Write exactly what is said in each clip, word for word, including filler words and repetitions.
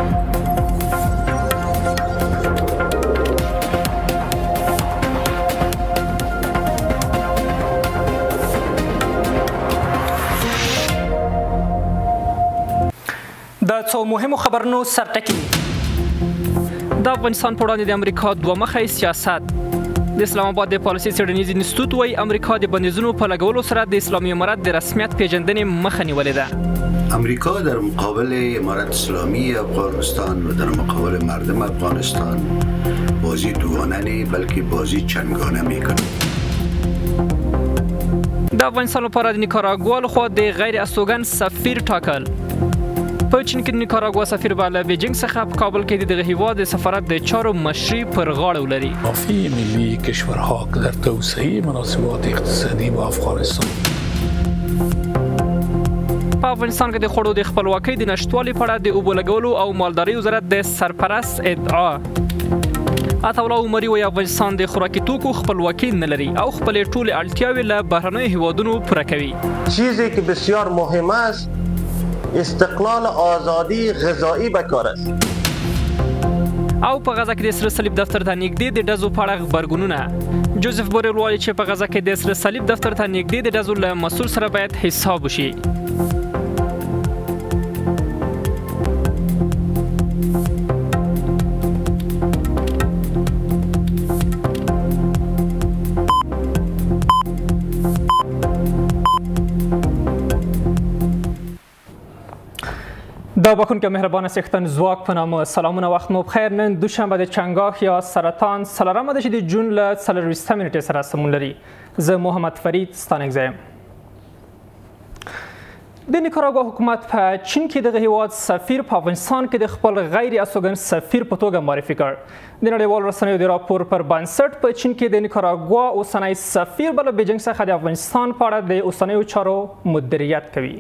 د څو مهمو خبرونو سرټکي د افغانستان په وړاندې د امریکا دوه مخی سیاست د اسلام آباد د پالیسي څېړنیز انسټیټیوټ وایي امریکا د بندیزونو په لګولو سره د اسلامي امارت د رسمیت پیژندنې مخه نیولې ده. امریکا در مقابل امارت اسلامی افغانستان و در مقابل مردم افغانستان بازی دوگانه نی بلکه بازی چندگانه میکنه. د افغانستان لپاره د نیکاراګوا لخوا د غیر استوګن سفیر ټاکل. په چین کې د نیکاراګوا سفیر به له بیجینګ څخه په کابل کې د دغه هیواد د سفارت د چارو مشري پر غاړه ولري. کافی ملی کشورها که در توسعه مناسبات اقتصادی با افغانستان. په افغانستان کې د خوړو د خپلواکۍ د نشتوالي په اړه د اوبو لګولو او مالدارۍ وزارت د سرپرست ادعا. عطاالله عمري وایي افغانستان د خوراکي توکو خپلواکي نه لري او خپلې ټولې اړتیاوې له بهرنیو هیوادونو پوره کوي. چیزی که بسیار مهم است استقلال آزادی غذایی به کار است. او په غزه کې د سره صلیب دفتر ته نږدې د ډزو په اړه غبرګونونه. جوزف بورل وایي چې په غزه کې د سره صلیب دفتر ته نږدې د ډزو له مسؤل سره باید حساب وشي. دا بخون که مهربان سیختن زواک په نامه سلامونه وخت مو بخیر. نن دوشنبه د چنګاښ یا سرطان څلورمه ده چې د جون له څلرویشتمې نېټې سره سمون لري. زه محمد فرید ستانکزی یم. د نیکاراګوا حکومت په چین کې دغه هیواد سفیر په افغانستان کې د خپل غیر استوګن سفیر په توګه معرفي کړ. د نړیوالو رسنیو د راپور پر بنسټ په چین کې د نیکاراګوا اوسنی سفیر به له بیجینګ څخه د افغانستان په اړه د اوسنیو چارو مدیریت کوي.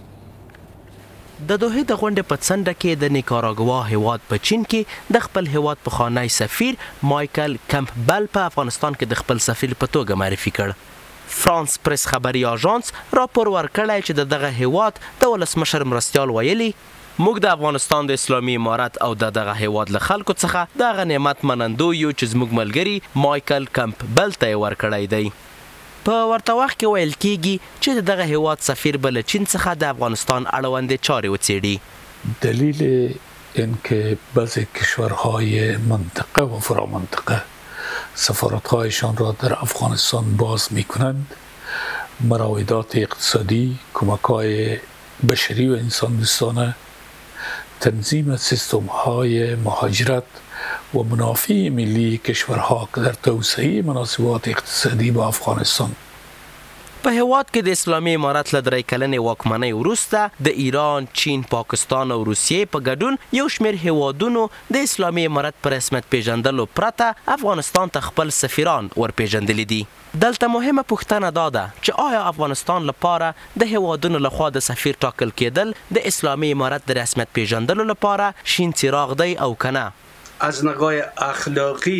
د دوحې د غونډې په څنډه کې د نیکاراګوا هیواد په چین کې د خپل هیواد پخوانی سفیر مایکل کمپبل په افغانستان کې د خپل سفیر په توګه معرفي کړ. فرانس پریس خبري آژانس راپور ورکړی چې د دغه هیواد د ولسمشر مرستیال ویلي موږ د افغانستان د اسلامي امارت او د دغه هیواد له خلکو څخه دغه نعمت منندو یو چې زموږ ملګري مایکل کمپبل ته یې ورکړی دی. په ورته وخت کې ویل کېږي چې د دغه هیواد سفیر به له چین څخه د افغانستان اړوندې چارې وڅېړي. دلیل اینکه بعضی کشورهای منطقه و فرامنطقه سفارتهایشان را در افغانستان باز میکنند مراودات اقتصادی، کمک‌های بشری و انسان دوستانه، تنظیم سیستم‌های مهاجرت و منافع ملی کشورها که در توسعه مناسبات اقتصادی با افغانستان. په هیواد کې د اسلامي امارت له درې کلنې واکمنۍ وروسته د ایران، چین، پاکستان او روسیې په ګډون یو شمېر هیوادونو د اسلامي امارت په رسمیت پیژندلو پرته افغانستان ته خپل سفیران ورپېژندلي دي. دلته مهمه پوښتنه دا ده چې آیا افغانستان لپاره د هیوادونو لخوا د سفیر ټاکل کېدل د اسلامي امارت د رسمیت پیژندلو لپاره شین څراغ دی او که نه؟ از نگاه اخلاقی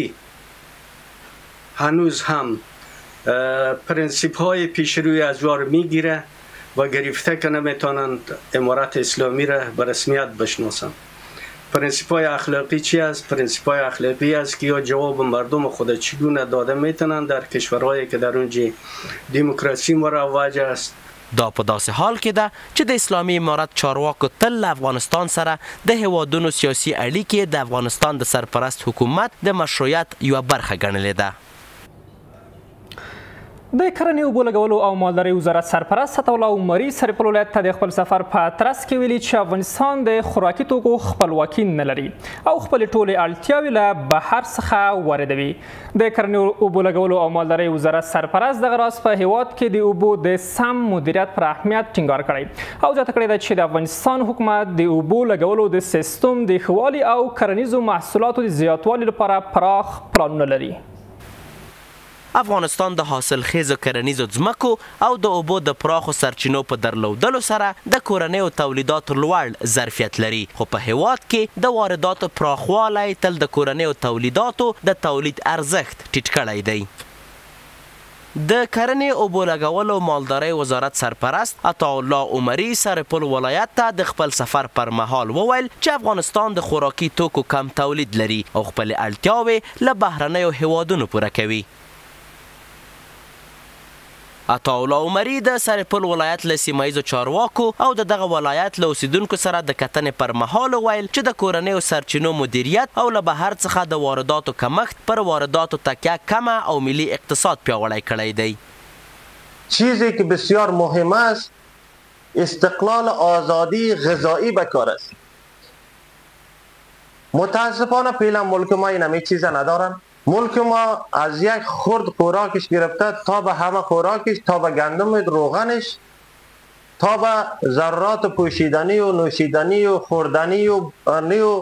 هنوز هم پرنسیپ های پیش روی از وار میگیره و گرفته که نمیتونند امارت اسلامی را به رسمیت بشناسند. پرنسیپ های اخلاقی چی است؟ پرنسیپ های اخلاقی است که یا جواب مردم خود چگونه داده میتونند در کشورهایی که در اونجا دموکراسی مروج است. دا په داسې حال کې ده چې د اسلامي امارت چارواکو تل له افغانستان سره د هیوادونو سیاسي اړیکې د افغانستان د سرپرست حکومت د مشروعیت یوه برخه ګڼلې ده. د کرنې اوبو لګولو او مالدارۍ وزارت سرپرست عطاالله عمري سرپل ولایت ته د خپل سفر په ترڅ کې ویلي چې افغانستان د خوراکي توکو خپلواکي نه لري او خپلې ټولې اړتیاوې له بهر څخه واردوي. د کرنې اوبو لګولو او مالدارۍ وزارت سرپرست دغه راز په هیواد کې د اوبو د سم مدیریت پر اهمیت ټینګار کړی او زیاته کړې ده چې د افغانستان حکومت د اوبو لګولو د سیستم د ښه والي او کرنیزو محصولاتو د زیاتوالي لپاره پراخ پلانونه لري. افغانستان د حاصلخیزو کرنیزو ځمکو او د اوبو د پراخو سرچینو په درلودلو سره د کورنیو تولیداتو لوړ ظرفیت لري، خو په هیواد کې د وارداتو پراخوالی تل د کورنیو تولیداتو د تولید ارزښت ټیټ کړی دی. د کرنې اوبو لګولو مالدارۍ وزارت سرپرست عطاالله عمري سرپل ولایت ته د خپل سفر پر مهال وویل چې افغانستان د خوراکي توکو کم تولید لري او خپل اړتیاوې له بهرنیو هیوادونو پوره کوي. عطاالله عمري د سرپل ولایت له سیمایزو چارواکو او د دغه ولایت له اوسیدونکو سره د کتنې پر مهال ویل چې د کورنیو سرچینو مدیریت او له بهر څخه د وارداتو کمښت پر وارداتو تکیه کمه او ملی اقتصاد پیاوړی کړی دی. چیزی که بسیار مهم است استقلال آزادی غذایی به کار است. متاسفانه فعلا ملک ما این همه چیزا ندارن. ملک ما از یک خرد خوراکش گرفته تا به همه خوراکش، تا به گندم روغنش، تا به ذرات پوشیدنی و نوشیدنی و خوردنی و برنی و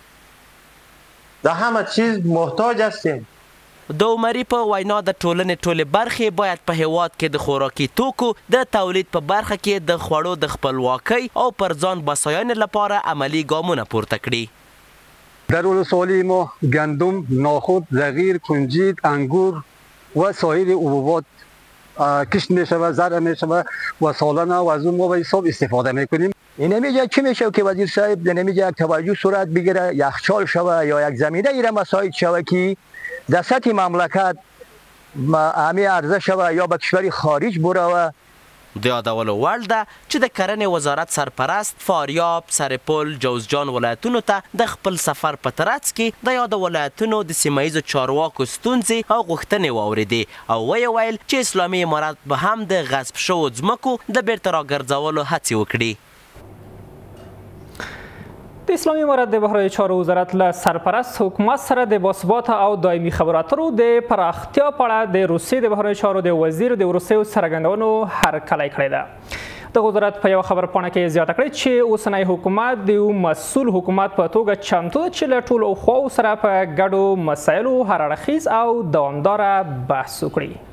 د همه چیز محتاج هستیم. د عمري په وینا د ټولنې ټولې برخې باید په هیواد کې د خوراکي توکو د تولید په برخه کې د خوړو د خپلواکۍ او پر ځان بساینې لپاره عملی ګامونه پورته کړي. در ولسوالی ما گندم، ناخود، زغیر، کنجید، انگور و سایر حبوبات کشت می شود، زرع می شود و سالانه و از اون ما به حساب استفاده می کنیم. این نمیگه چی میشه که وزیر صاحب نمیگه یک توجه صورت بگیره، یخچال شود یا یک زمینه ایره مساعد شود که در سطح مملکت همه عرضه شود یا به کشور خارج بروه. د یادولو وړ ده چې د کرنې وزارت سرپرست فاریاب، سرپل، جوزجان ولایتونو ته د خپل سفر په ترڅ کې د یادو ولایتونو د سیمایزو چارواکو ستونزې او غوښتنې واورېدې او ویې ویل چې اسلامي امارت به هم د غصب شوو ځمکو د بیرته راګرځولو هڅې وکړي. د اسلامي امارت د بهرای چارو وزارت له سرپرست حکومت سره د باثباته او دایمي خبرو اترو د پراختیا په اړه د روسیې د بهرای چارو د وزیر د وروستیو څرګندونو هرکلی کړی ده. د وزارت په یوه خبرپاڼه کې زیاته کړې چې اوسنی حکومت د یو مسؤل حکومت په توګه چمتو ده چې له ټولو خواو سره په ګډو مسایلو هر اړخیز او دوامداره بحث وکړي.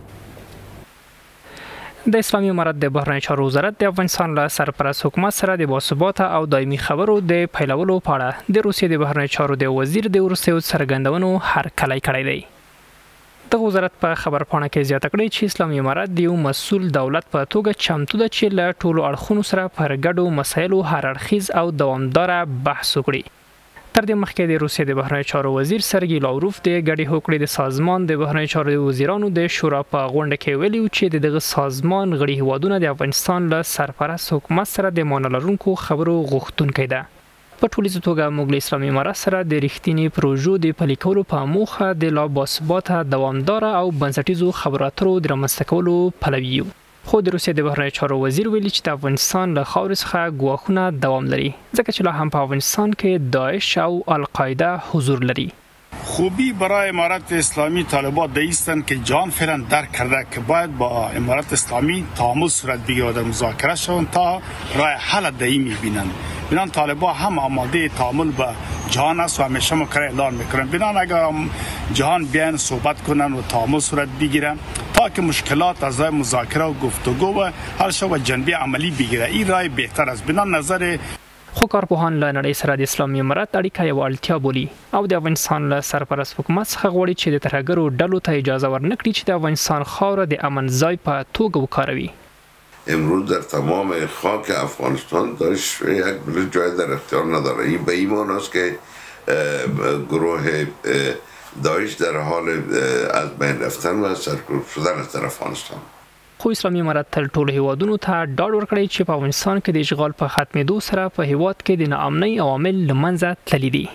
د اسلامي امارت د بهرنیو چارو وزارت د افغانستان له سرپرست حکومت سره د باثباته او دایمي خبرو د پیلولو په اړه د روسیې د بهرنیو چارو د وزیر د وروستیو څرګندونو هرکلی کړی دی. دغه وزارت په خبرپاڼه کې زیاته کړې چې اسلامي امارت د یو مسؤل دولت په توګه چمتو ده چې له ټولو اړخونو سره پر ګډو مسایلو هر اړخیز او دوامداره بحث وکړي. تر دې مخکې د روسیې د بهرنیو چارو وزیر سرګي لاوروف د ګډې هوکړې د سازمان د بهرنیو چارو د وزیرانو د شورا په غونډه کې ویلي چې د دغه سازمان غړي هیوادونه د افغانستان له سرپرست حکومت سره د معنا لرونکو خبرو غوښتونکی ده. په ټولیزه توګه موږ له اسلامي امارت سره د رښتینې پروژو د پلي کولو په موخه د لا باثباته دوامداره او بنسټیزو خبرو اترو د رامنځته کولو پلوي یو. خو د روسیې د بهرنیو چارو وزیر ویلي چې د افغانستان له خاورې څخه ګواښونه دوام لري ځکه چې لا هم په افغانستان کې داعش او القاعده حضور لري. خوبی برای امارت اسلامی طالبان دیستن که جهان فعلا درک کرده که باید با امارت اسلامی تعامل صورت بگیرد و در مذاکره شوند تا راه حل دایی میبینند. بنان طالبان هم آماده تعامل با جهان است و همیشه مکره اعلان میکنن. بنان اگر جهان بیان صحبت کنن و تعامل صورت بگیرن تا که مشکلات از راه مذاکره و گفتگو و حل شو و جنبه عملی بگیره این راه بهتر است. بنان نظر خو کارپوهان له نړۍ سره د اسلامي امارت اړیکه یوه اړتیا بولي او د افغانستان له سرپرست حکومت څخه غواړي چې د ترهګرو ډلو ته اجازه ورنکړي چې د افغانستان خاوره د امن ځای په توګه وکاروي. امروز در تمام خاک افغانستان داعش یک بله جای در اختیار نداره. این به این معنی است که گروه داعش در حال از بین رفتن و سرکوب شدن است در افغانستان. خو اسلامي امارت تل ټولو هیوادونو ته ډاډ ورکړی چې په افغانستان کې د اشغال په ختمېدو سره په هیواد کې د ناامنۍ عوامل له منځه تللي دي.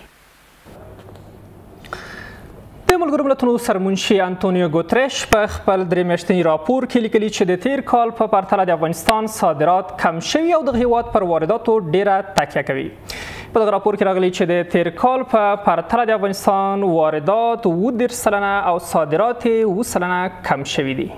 د ملګرو ملتونو سرمنشي انتونیو ګوتریش په خپل درې میاشتني راپور کې لیکلي چې د تیر کال په پرتله د افغانستان صادرات کم شوي او دغه هیواد پر وارداتو ډیره تکیه کوي. په دغه راپور کې راغلي چې د تیر کال په پرتله د افغانستان واردات اووه دېرش سلنه او صادرات یې اووه سلنه کم شوي دي.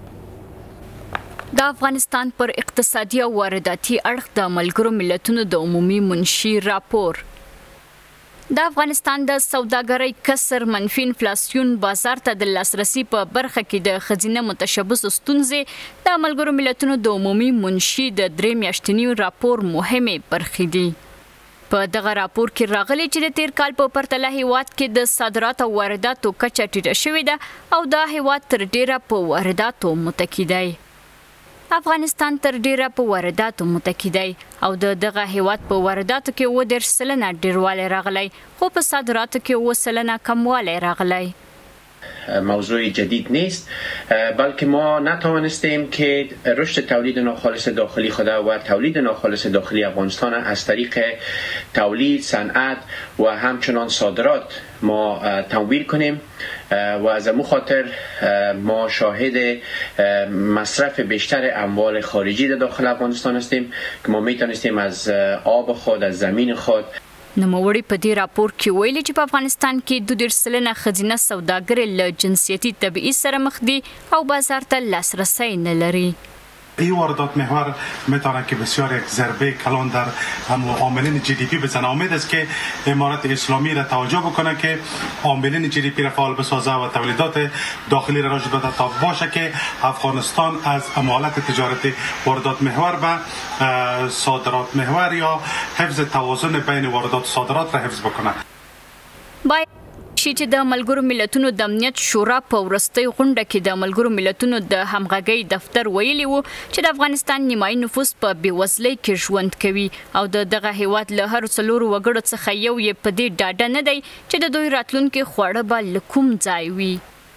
د افغانستان پر اقتصادي او وارداتي اړخ د ملګرو ملتونو د عمومي منشي راپور د افغانستان د سوداګرۍ کسر منفي انفلاسیون بازار ته د لاسرسي په برخه کې د خزینه متشبث ستونزې د ملګرو ملتونو د عمومي منشي د درې میاشتني راپور مهمې برخې دي. په دغه راپور کې راغلی چې د تیر کال په پرتله هیواد کې د صادراتو او وارداتو کچه ټیټه شوې ده او دا هیواد تر ډیره په وارداتو متکی دی. افغانستان تر ډیره په وارداتو متکی دی او د دغه هیواد په وارداتو کې اووه دېرش سلنه ډیروالی راغلی خو په صادراتو کې اووه سلنه کموالی راغلی. موضوع جدید نیست بلکه ما نتوانستیم که رشد تولید ناخالص داخلی خود و تولید ناخالص داخلی افغانستان از طریق تولید، صنعت و همچنان صادرات ما تمویل کنیم و از امو خاطر ما شاهد مصرف بیشتر اموال خارجی در داخل افغانستان هستیم که ما میتونستیم از آب خود، از زمین خود. نوموړي په دې راپور کې ویلي چې په افغانستان کې دوه دېرش سلنه ښځینه سوداګرې له جنسیتي تبعیض سره مخ دي او بازار ته لاسرسی نه لري. این واردات محور میتونه که بسیار یک ضربه کلان در عاملین جی دی پی بزنه. امید است که امارت اسلامی را توجه بکنه که عاملین جی دی پی را فعال بسازه و تولیدات داخلی را رشد بده تا باشه که افغانستان از حالت تجارتی واردات محور به صادرات محور یا حفظ توازن بین واردات و صادرات را حفظ بکنه. باید شي چې د ملګرو ملتونو د امنیت شورا په وروستۍ غونډه کې د ملګرو ملتونو د همغږۍ دفتر ویلي وو چې د افغانستان نیمایي نفوس په بېوزلۍ کې ژوند کوي او د دغه هیواد له هرو څلورو وګړو څخه یو یې په دې ډاډه نه دی چې د دوی راتلونکي خواړه به له کوم ځای وي.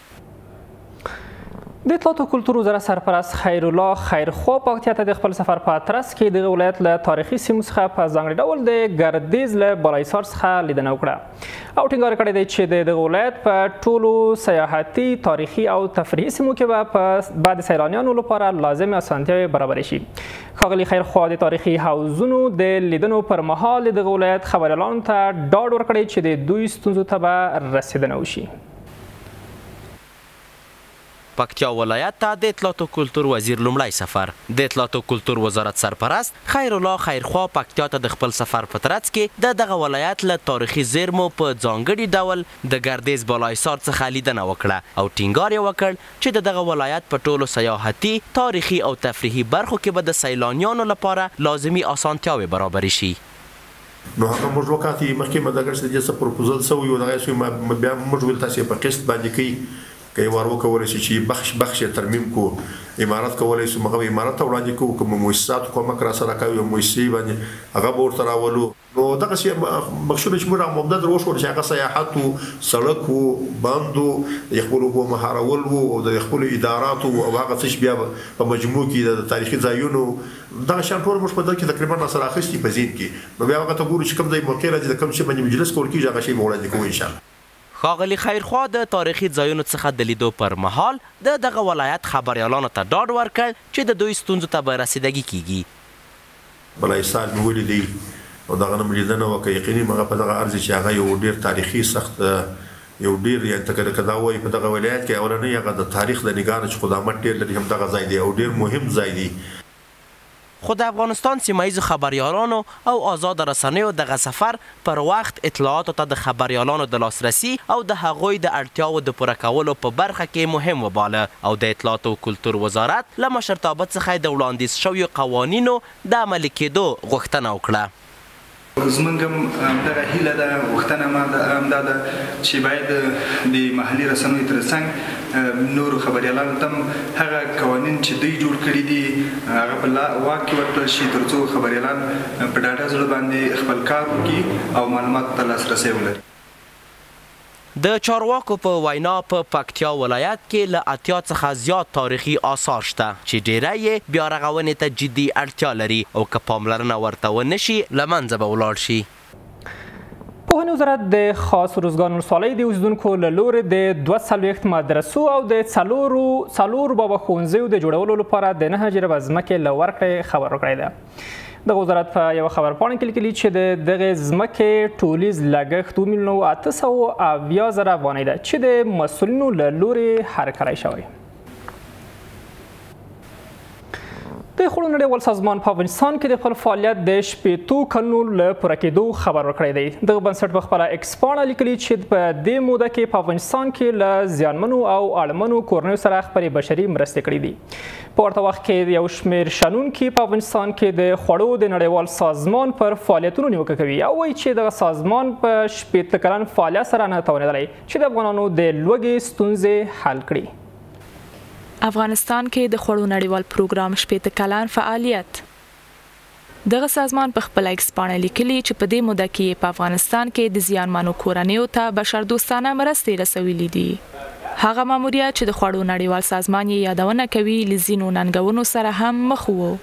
د اطلاعات او کلتور وزارت سرپرست خیرالله خیرخوا په اکتیا ته د خپل سفر په ترڅ کې دغه ولایت له تاریخي سیمو څخه په ځانګړي ډول د ګردیز له بالایسار څخه لیدنه وکړه او ټینګار کړی دی چې د دغه ولایت په ټولو سیاحتي، تاریخي او تفریحي سیمو کې به په بعد سیلانیانو لپاره لازمې اسانتیاوې برابرې شي. ښاغلي خیرخوا د تاریخي حوزونو د لیدنو پر مهال د دغه ولایت خبریالانو ته ډاډ ورکړی چې د دوی ستونزو ته به رسیدنه وشي. پکتیا ولایت ته د اطلاعات او کلتور وزیر لومړی سفر. د اطلاعات او کلتور وزارت سرپرست خیرالله خیرخوا پکتیا ته د خپل سفر په ترڅ کې د دغه ولایت له تاریخي زیرمو په ځانګړي ډول د ګردیز بالایسار څخه لیدنه وکړه او ټینګار یې وکړ چې د دغه ولایت په ټولو سیاحتي، تاریخي او تفریحي برخو کې به د سیلانیانو لپاره لازمي اسانتیاوې برابرې شي. نو هغه موږ وکاتې مخکې مدغه څه څه پروپوزل سوی و دغه څه بیا موږ ول تاسو په قسط باندې کوي که یې وارو کولی شي چې بخش بخش یې ترمیم کو امارت کولی شو هغه امارت ته وړاندې کوو که مؤسساتو کومک راسره کوي او مؤسسې باندې هغه به ورته راولو. نو دغسې بخشونه چې موږ رامبدد وشول چې هغه سیاحت و، سړک و، بند و، د خپلو اوبو مهارول و او د خپلو اداراتو او هغه څه چې بیا په مجموع کې د تاریخي ځایونو دغه شیان ټول موږ په دغه کې تقریبا راسره اخیستي په ذهن کې. نو بیا هغه ته ګورو چې کوم ځای موقع راځي د کوم شي باندې مجلس کول کېږي هغه شی به وړاندې کوو انشاءالله. ښاغلي خیرخوا د تاریخي ځایونو څخه د لیدو پر مهال د دغه ولایت خبریالانو ته ډاډ ورکړ چې د دوی ستونزو ته به رسیدګي کیږي. بالایسار مې ولیدی او دغه نه مې لیدنه وکړه. یقیني هغه په دغه ارض چې هغه یو ډېر تاریخي سخت یو ډېر یعنې که دا وایي په دغه ولایت کې اولنی هغه د تاریخ د نګاه چې قدامت ډېر لري همدغه ځای دی او ډېر مهم ځای دی. خو د افغانستان سیمایي خبریالانو او آزاد رسنیو دغه سفر پر وخت اطلاعاتو ته د خبریالانو د لاسرسي او د هغوی د اړتیاوو د پوره کولو په برخه کې مهم وباله او د اطلاعات او کلتور وزارت له مشرتابه څخه د وړاندیز شویو قوانینو د عملي کېدو غوښتنه وکړه. زمونږ هم همدغه هیله ده، غوښتنه ما همدا ده چې باید د محلي رسنیو تر څنګ نورو خبریالانو ته هم هغه قوانین چې دوی جوړ کړي دي هغه په واک کې ورکړل شي تر څو خبریالان په ډاډه زړه باندې خپل کار وکړي او معلوماتو ته لاسرسی ولري. د چارواکو په وینا په پکتیا ولایت کې له اتیا څخه زیات تاریخي آثار شته چې ډیری یې بیا رغونې ته جدي اړتیا لري او که پاملرنه ورته ونه شي له منځه به ولاړ شي. پوهنې وزارت د خاص روزګان ولسوالۍ د اوسېدونکو له لورې د دوه څلوېښت مدرسو او د څلورو څلورو بابا ښوونځیو د جوړولو لپاره د نهه جریبه ځمکې له ورکړې خبر ورکړی ده. دغه وزارت په یوه خبرپاڼه کې لیکلي چې د دغې ځمکې ټولیز لګښت اووه میلیونه اته سوه اویا زره افغانۍ ده چې د مسؤلینو له لورې هرکلی شوی. د خوړو نړیوال سازمان په افغانستان کې د خپل فعالیت د شپېتو کلونو له پوره کېدو خبر ورکړی دی. دغه بنسټ په خپله ایکس پاڼه لیکلي چې په دې موده کې په افغانستان کې له زیانمنو او اړمنو کورنیو سره خپلې بشري مرستې کړي دي. په ورته وخت کې یو شمېر شنونکي په افغانستان کې د خوړو د نړیوال سازمان پر فعالیتونو نیوکه کوي او وایي چې دغه سازمان په شپېته کلن فعالیت سره نه توانېدلی چې د افغانانو د لوږې ستونزې حل کړي. افغانستان کې د خوړو نړیوال پروګرام شپېته کلن فعالیت. دغه سازمان په خپل ایکس پاڼه لیکلي چې په دې موده کې په افغانستان کې د زیانمنو کورنیو ته بشردوستانه مرستې رسولي دي. هغه ماموریت چې د خوړو نړیوال سازمان یې یادونه کوي له ځینو ننګونو سره هم مخ و.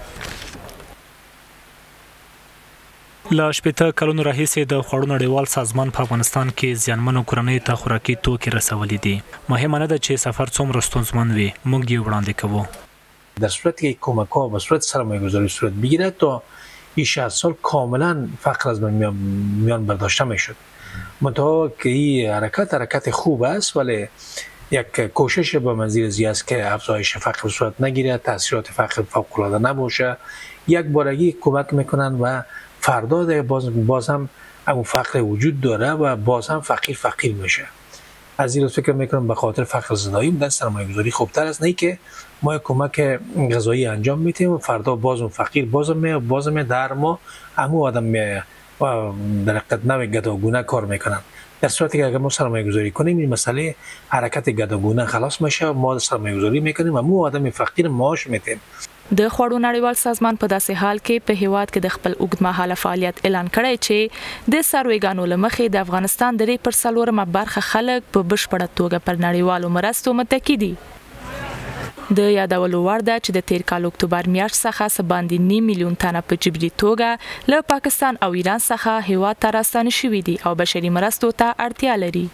له شپېته کلونو راهیسې د خوړو نړیوال سازمان په افغانستان کې زیانمنو کورنیو ته خوراکي توکي رسولي دي. مهمه نه ده چې سفر څومره ستونزمن وي، موږ یې وړاندې کوو. در صورتی که کمک‌ها به صورت سرمایه‌گذاری صورت بگیرد تا این شصت سال کاملا فقر از میان برداشته میشد. منتها که این حرکت حرکت خوب است ولی یک کوشش به منظور زی است که افزایش فقر صورت نگیرد، تاثیرات فقر فوق‌العاده نباشه. یک بارگی کمک میکنن و فردا باز باز هم همون فقر وجود داره و باز هم فقیر فقیر میشه. از این فکر میکنم به خاطر فقر زنایی بودن سرمایه‌گذاری خوبتر است، نه که ما کمک غذایی انجام میتیم و فردا باز اون فقیر باز می باز می در ما همون آدم می در حقیقت نوع گداگونه کار میکنن. در صورتی که اگر ما سرمایه‌گذاری کنیم این مسئله حرکت گداگونه خلاص میشه، ما سرمایه‌گذاری میکنیم و همون آدم فقیر معاش میتیم. د خوړو نړیوال سازمان په داسې حال کې په هیواد کې د خپل اوږدمهاله فعالیت اعلان کړی چې د څارویګانو له مخې د افغانستان درې پر څلورمه برخه خلک په بشپړه توګه پر نړیوالو مرستو متکي دي. د یادولو وړ ده چې د تیر کال اکتوبر میاشت څخه څه باندې نیم میلیون تنه په جبري توګه له پاکستان او ایران څخه هیواد ته راستانه شوي دي او بشري مرستو ته اړتیا لري.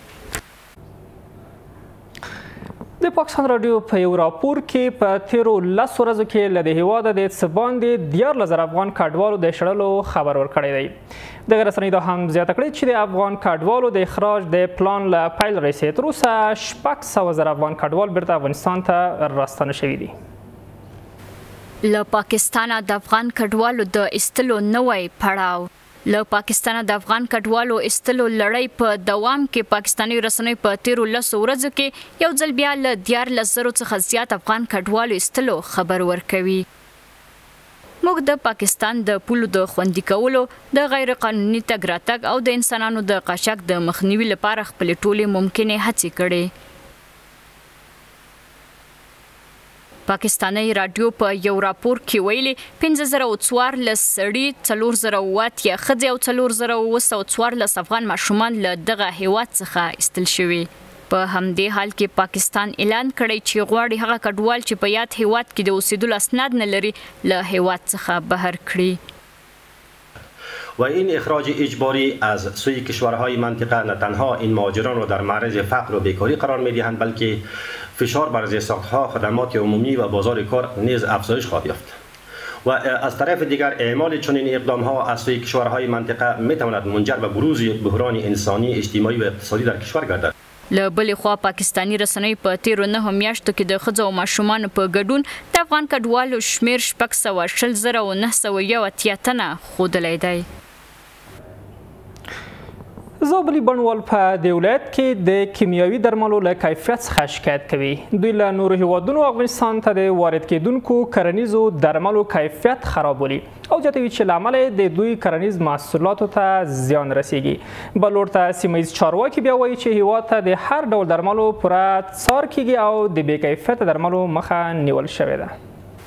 د پاکستان راډیو په یو راپور کې په تیرو لسو ورځو کې له د هېواده د څه باندې دیارلس زره افغان کډوالو د شړلو خبر ورکړی دی. دغه رسنۍ دا هم زیاته کړې چې د افغان کډوالو د اخراج د پلان له پیل راهیسې تر اوسه شپږ سوه زره افغان کډوال بیرته افغانستان ته راستانه شوي دي. له پاکستانه د افغان کډوالو د ایستلو نوی پړاو. له پاکستانه د افغان کډوالو ایستلو لړۍ په دوام کې پاکستاني رسنیو په تیرو لسو ورځو کې یو ځل بیا له دیارلس زرو څخه زیات افغان کډوالو ایستلو خبر ورکوي. موږ د پاکستان د پولو د خوندي کولو، د غیر قانوني تګ راتګ او د انسانانو د قاچاق د مخنیوي لپاره خپلې ټولې ممکنې هڅې کړې. پاکستاني راډیو په یو راپور کې ویلي پنځه زره او څوارلس سړي، څلور زره او اتیا ښځې او څلور زره اوه سوه څوارلس افغان ماشومان له دغه هیواد څخه ایستل شوي. په همدې حال کې پاکستان اعلان کړی چې غواړي هغه کډوال چې په یاد هیواد کې د اوسېدلو اسناد نه لري له هیواد څخه بهر کړي. و این اخراج اجباری از سوی کشورهای منطقه نه تنها این مهاجران را در معرض فقر و بیکاری قرار می‌دهند بلکه فشار بر زیرساخت‌ها، خدمات عمومی و بازار کار نیز افزایش خواهد یافت. و از طرف دیگر اعمال چنین اقدام‌ها از سوی کشورهای منطقه می‌تواند منجر به بروز یک بحران انسانی، اجتماعی و اقتصادی در کشور گردد. له بلې خوا پاکستاني رسنیو په تیرو نهو میاشتو کې د ښځو او ماشومانو په ګډون د افغان کډوالو شمېر شپږ سوه شل زره او نهه سوه یو اتیا تنه ښودلی دی. زابلي بڼوال په دې ولایت کې د کیمیاوي درملو له کیفیت څخه شکایت کوي. دوی له نورو هیوادونو افغانستان ته د وارد کېدونکو کرنیزو درملو کیفیت خراب بولي او زیاتوي چې له امله د دوی کرنیز محصولاتو ته زیان رسیږي. بل ورته سیمه ییز چارواکي بیا وایي چې هیواد ته د هر ډول درملو پوره څار کیږي او د بې کیفیته درملو مخه نیول شوې ده.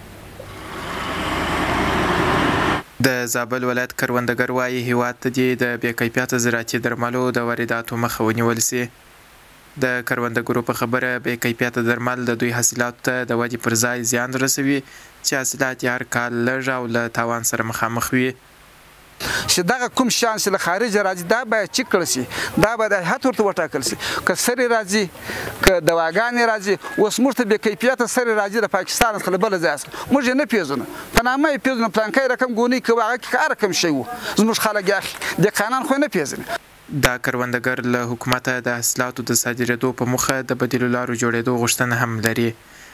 د زابل ولایت کروندګر وایي هیواد ته د بې کیفیته زراعتي درملو د وارداتو مخه ونیول سي. د کروندګرو په خبره بې کیفیته درمل د دوی حاصلاتو ته د ودې پر ځای زیان رسوي چې حاصلات یې هر کال لږ او له تاوان سره مخامخ وي. چې دغه کوم شیان چې له خارجه راځي دا باید چک کړل شي، دا باید هیات ورته وټاکل شي. که سرې راځي، که دواګانې راځي، اوس موږ ته بې کیفیته سرې راځي د پاکستان څخه له بله ځایه څخه، موږ یې نه پېژنو، په نامه یې پېژنو، پلانکی رقم ګونۍ کوي، هغه کې هر رقم شی و، زموږ خلک یې اخلي، دهقانان خو یې نه پېژني. دا کروندګر له حکومته د حاصلاتو د صادرېدو په موخه د بدیلو لارو جوړېدو غوښتنه هم لري.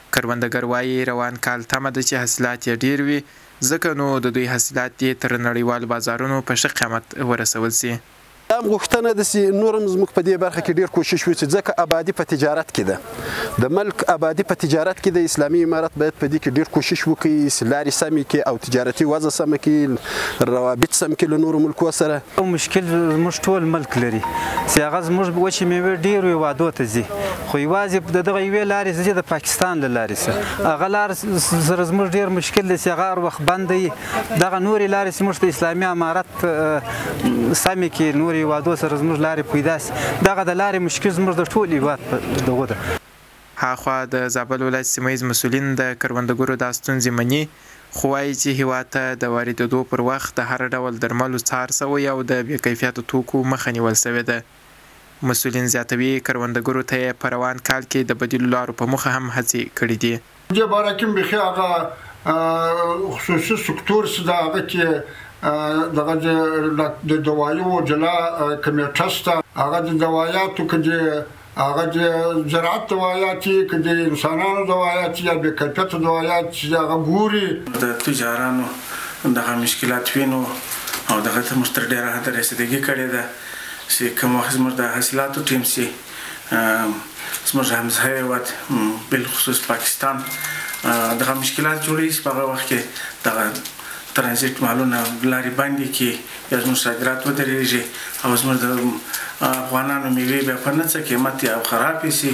کروندګر وایي روان کال تمه ده چې حاصلات یې ډیر وي ځکه نو د دوی حاصلات یې تر نړیوال بازارونو په ښه قیمت ورسول سي. دا غوښتنه ده چې نورم زموږ په دې برخه کې ډیر کوشش وشي ځکه آبادي په تجارت کې ده د ملک آبادي په تجارت کې د اسلامي امارت باید په دې کې ډیر کوشش وکړي لارې سمې کړي او تجارتي وضع سمه کړي روابط سم کړي له نورو ملکو سره. مشکل زموږ ټول ملک لري چې هغه زموږ وچې میوې ډېرو هېوادو ته ځي خو یوازې د دغه یوې لارې ځي د پاکستان له لارې سره هغه لارې سره زموږ ډېر مشکل دی چې هغه هر وخت بنده وي دغه نورې لارې چې موږ د اسلامي امارت سمې کړي نورې هېوادو سره زموږ لارې پیدا سي دغه د لارې مشکل زموږ د ټول هېواد په دغو ده. هاخوا د زابل ولایت سیمه ییز مسؤلین د کروندګرو دا ستونزې مني خو وایي چې هېواد ته د واردېدو پر وخت د هر ډول درملو څار سوی او د بې کیفیته توکو مخه نیول سوې ده. مسؤلین زیاتوي کروندګرو ته یې په روان کال کې د بدیلو لارو په موخه هم هڅې کړي دي. دې باره کې بیخي هغه خصوصي سکتور چې د هغه کې دغه د دوایو جلا کمیټه شته هغه د دوایاتو کې هغه د زراعت دوایات کې د انسانانو دوایات یا بې کیفیته دوایات چې هغه ګوري د تجارانو دغه مشکلات وینو او دغه ته موږ تر ډېره حده رسېدګي کړې ده چې کوم وخت زموږ د حاصلاتو ټیم سي زموږ همسایه هېواد بالخصوص پاکستان دغه مشکلات جوړوي په هغه وخت کې دغه ترانزیت مالونه لارې بندې کړي یا زموږ صادرات ودرېږي او زموږ د افغانانو میوې بیا په نه څه قیمت او خرابې سي.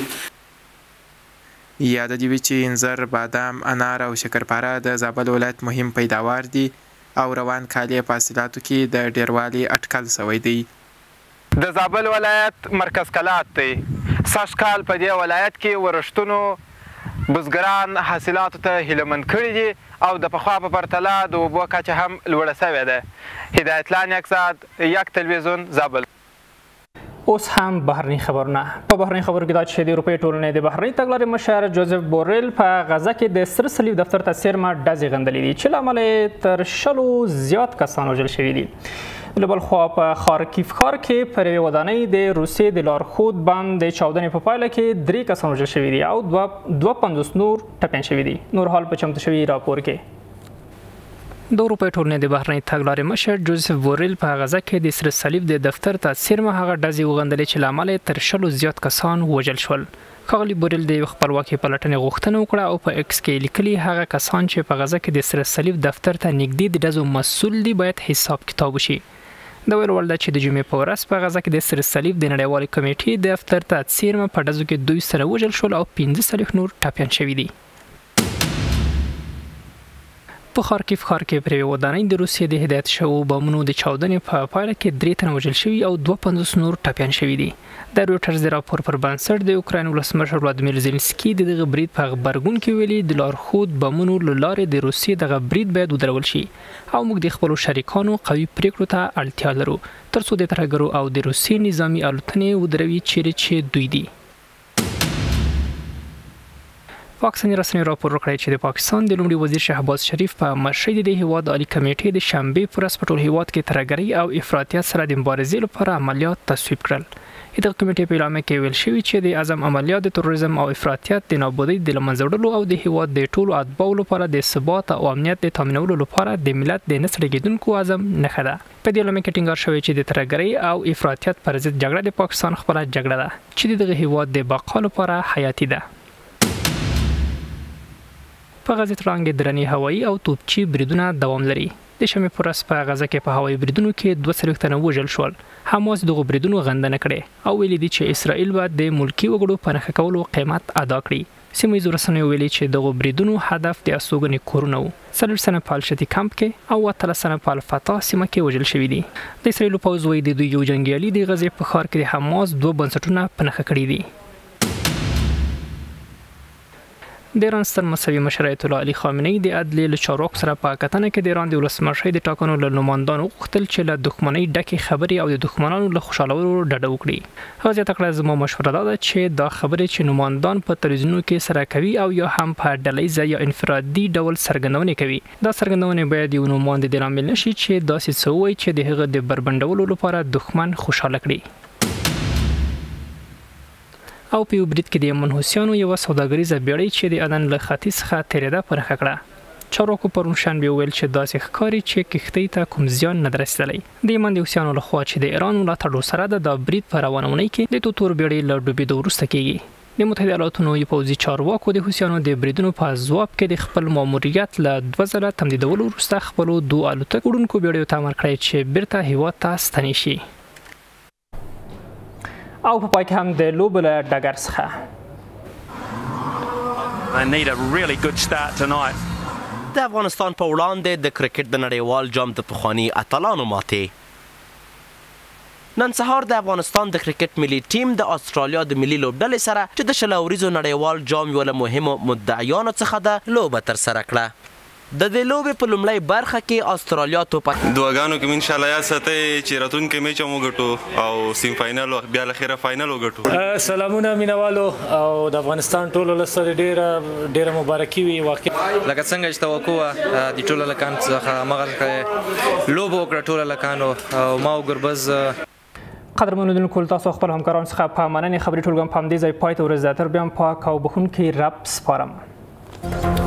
یاد دې وي چې انځر، بادام، انار او شکرپاره د زابل ولایت مهم پیداوار دي او روان کال یې په حاصلاتو کې د ډیروالي اټکل سوی دی. د زابل ولایت مرکز کلات دی. سږ کال په دې ولایت کې ورښتونو بزګران حاصلاتو ته هیلهمند کړي دي او د پخوا په پرتله د اوبو کچه هم لوړه سوې ده. هدایت الله نیکزاد، یک تلویزیون، زابل. اوس هم بهرني خبرونه. په بهرني خبرو کې دا چې د اروپایي ټولنې د بهرني تګلارې مشر جوزف بوریل په غزه کې د سره صلیب دفتر ته څیرمه ډزې غندلې دي چې له امله یې تر شلو زیات کسان وژل شوي دي. له بل خوا په خارکیف ښار کې پر یوې ودانۍ د روسیې د لارښود بند د چاودنې په پایله کې درې کسان وژل شوي دي او دوه پنځوس نور ټپیان شوي دي. نور حال په چمتو شوي راپور کې د اروپایي ټولنې د بهرنۍ تګلارې مشر جوزف بوریل په غزه کې د سره صلیب د دفتر ته څیرمه هغه ډزې وغندلې چې له امله یې تر شلو زیات کسان وژل شول. ښاغلي بوریل د خپلواکۍ پلټنې غوښتنه وکړه او په ایکس کې لیکلي هغه کسان چې په غزه کې د سره صلیب دفتر ته نږدې د ډزو مسؤل دي باید حساب کتاب وشي. د ویل وړ ده چې د جمعې په ورځ په غزه کې د سره صلیب د نړیوالې کمیټې دفتر ته څیرمه په ډزو کې دوی سره وژل شول او پنځه څلوېښت نور ټپیان شوي دي. په خارکیف ښار کې پر یوې ودانۍ د روسیې د هدایت شوو بمونو د چاودنې په پایله کې درې تنه وژل شوي او دوه پنځوس نور ټپیان شوي دي. د رویټرز د راپور پر بنسټ د اوکراین ولسمشر ولادیمیر زیلنسکي د دغه برید په غبرګون کې ویلي د لارښود بمونو له لارې د روسیې دغه برید باید ودرول شي او موږ د خپلو شریکانو قوي پریکړو ته اړتیا لرو ترڅو د ترهګرو او د روسیې نظامي الوتنې ودروي چیرې چې دوی دي. پاکستاني رسنیو راپور ورکړی چې د پاکستان د لومړي وزیر شهباز شریف په مشرۍ د هیواد عالی کمیټې د شنبې په ورځ په ټول هیواد کې ترهګرۍ او افراطیت سره د مبارزې لپاره عملیات تصویب کړل. دغه کمیټې په اعلامیه کې ویل شوي چې د اعظم عملیات د تروریزم او افراطیت د نابودۍ د له منځه وړلو او د هیواد د ټولو اتباعو لپاره د ثبات او امنیت د تامینولو لپاره د ملت د نه څرګېدونکو عزم نښه ده. په دې اعلامیه کې ټینګار شوی چې د ترهګرۍ او افراطیت پر ضد جګړه د پاکستان خپله جګړه ده چې د دغه هیواد د بقا لپاره حیاتي ده. په غزه تړانګې درنې هوایي او توپچي بریدونه دوام لري. د شنبې په ورځ په غزه کې په هوایي بریدونو کې دوه څلوېښت تنه وژل شول. حماس دغو بریدونو غندنه کړې او ویلي دي چې اسرائیل به د ملکي وګړو په نښه کولو قیمت ادا کړي. سیمه ییزو رسنیو ویلي چې دغو بریدونو هدف د استوګن کورونه وو. څلوېښت تنه په الشتي کمپ کې او اتلس تنه په الفتح سیمه کې وژل شوي دي. د اسرائیل پوځ وایي د دوی یو جنګیالي د غزې په ښار کې د حماس دوه بنسټونه په نښه کړي دي. د ایران ستر مذهبي مشر ایت الله علي خامنه‌ای د عدلیې له چارواکو سره په کتنه کې د ایران د ولسمشرۍ د ټاکنو له نمایندانو غوښتل چې له دښمنۍ ډکې خبرې او د دښمنانو له خوشحالولو ډډه وکړي. هغه زیاته کړه زما مشوره دا ده چې دا خبرې چې نمایندان په تلویزیونونو کې سره کوي او یا هم په ډلهییزه یا انفرادي ډول څرګندونې کوي دا څرګندونې باید یو نماینده د لامل نشي چې داسې څه ووایي چې د هغه د بربنډولو لپاره دښمن خوشحاله کړي. او په یو برید کې د منحوسیانو یوه سوداګریزه بیړۍ چې د عدن له ختیځ څخه تېرېده پرخه کړه. چارواکو پرون شنبه وویل چې داسې ښکاري چې کښتۍ ته کوم زیان نه دی رسېدلی. د یمن د حوثیانو لخوا چې د ایران ملاتړ سره د دا برید په روانه اونۍ کې د توتور بیړۍ له ډوبېدو وروسته کېږي. د متحده ایالاتونو پوځي چارواکو د حوثیانو د بریدونو په ځواب کې د خپل ماموریت له دوه ځله تمدیدولو وروسته خپلو دوو الوتکو وړونکو بیړیو ته امر کړی چې بیرته هېواد ته ستنې شي. او په پای کې هم د لوبو له ډګر څخه د افغانستان په وړاندې د کرکټ د نړیوال جام د پخواني اتلانو ماتې. نن سهار د افغانستان د کرکټ ملي ټیم د استرالیا د ملي لوبډلې سره چې د شل اوریزو نړیوال جام یو له مهمو مدعیانو څخه ده لوبه ترسره کړه. د دې لوبې په لومړۍ برخه کې استرالیا توپک دعاګانو کې ان شاء الله یاد ساتئ چې راتلونکي میچ هم وګټو او سیم فاینل او بیا اخیره فاینل وګټو. سلامونه مینوالو او د افغانستان ټولو لسره ډیره ډیره مبارکي وي. واقع لکه څنګه چې توقع وه د ټولو لکان څخه همغه لوبه وکړه ټولو لکانو او ما او ګربز. قدرمنو لیدونکو تاسو خپل همکارانو څخه په مننې خبري ټولګه په همدې ځای پای ته ورسېده. تر بیا هم پاک او بخښونکی رب سپارم.